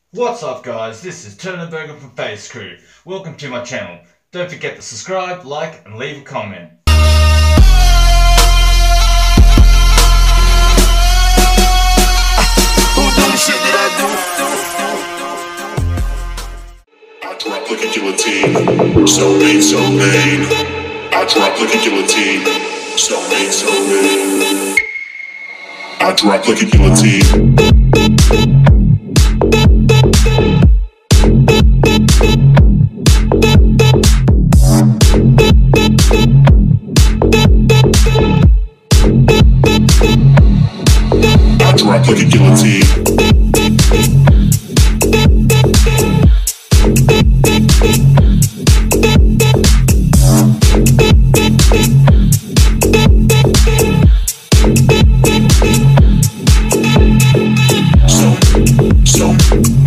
What's up guys, this is Turnerberger from FACECREW. Welcome to my channel. Don't forget to subscribe, like and leave a comment. Who do the shit that I drop like a guillotine, so mean, so mean. I drop like a guillotine, so mean, so mean. I drop like a guillotine. I drop like a guillotine. So